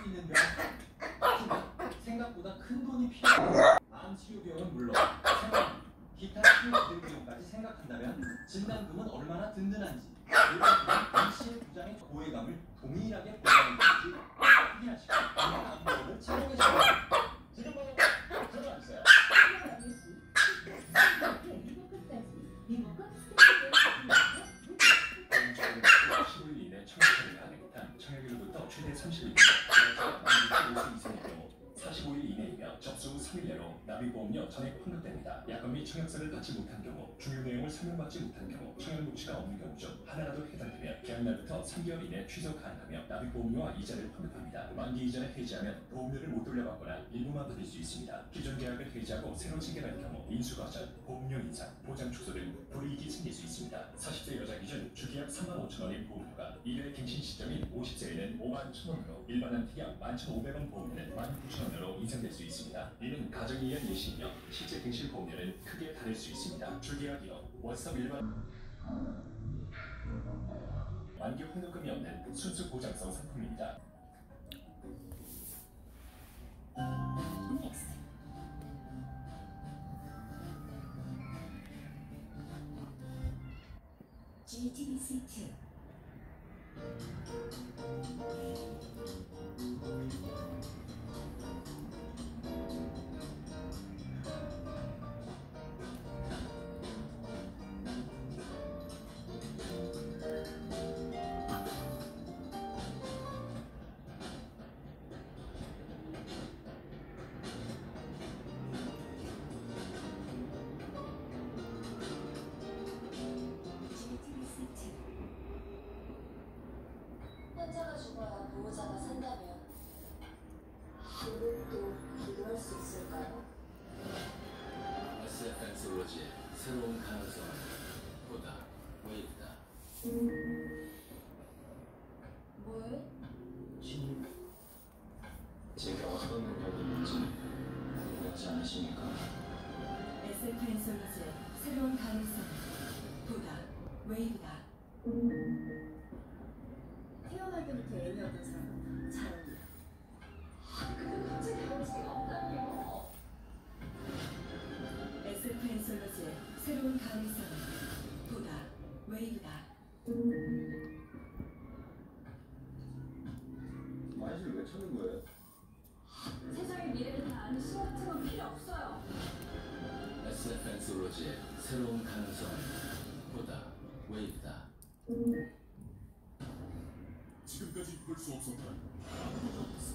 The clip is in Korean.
있는 병. 하지만 생각보다 큰 돈이 필요한 암 치료 비용은 물론 생활비, 기타 치료 기능 비용까지 생각한다면 진단금은 얼마나 든든한지 A씨의 부장의 고해감을 동일하게 보장해주는지 확인하시고 건강 안보를 착용해주세요. 지금 바로 들어가주세요. 청약일로부터 최대 30일, 65세 이상의 경우 45일 이내이며 접수 후 3일 내로 납입보험료 전액 환급됩니다. 약관 및 청약서를 받지 못한 경우, 중요 내용을 설명받지 못한 경우, 청약 녹취가 없는 경우 중 하나라도 해당되면 계약날부터 3개월 이내 취소 가능하며 납입보험료와 이자를 환급합니다. 만기 이전에 해지하면 보험료를 못 돌려받거나 일부만 받을 수 있습니다. 기존 계약을 해지하고 새로 체결할 경우 인수거절, 보험료 인상, 보장 축소 등 불이익이 생길 수 있습니다. 40세 여자 기준 주계약 35,000원인 보험료가 1회 갱신 시점인 50세에는 51,000원으로 일반한 특약 11,500원 보험료는 19,000원으로 인상될 수 있습니다. 이는 가정에 의한 예시이며 실제 갱신 보험료는 크게 다를 수 있습니다. 주계약이요 월섭 일반 만기 환급금이 없는 순수 보장성 상품입니다. GTBC2 환자가 죽어야 보호자가 산다면 그것도 기도할 수 있을까요? SFX로지의 새로운 가능성을 보다 웨이브다. 뭘? 제가 어떤 능력이 있는지 궁금하지 않으십니까? SFN솔루즈의 새로운 가능성을 보다 웨이브다. 태어날 때부터 애미였던 사람 잘 어울려. 근데 갑자기 한지가 없다니요. SFN솔루즈의 새로운 가능성을 보다 웨이브다. 마이즈를 왜 찾는 거예요? 세상의 미래를 다 아는 시 같은 건 필요 없어요. SFX로지의 새로운 가능성을 보다 웨이브다. 지금까지 볼 수 없었던 아무것도 없어.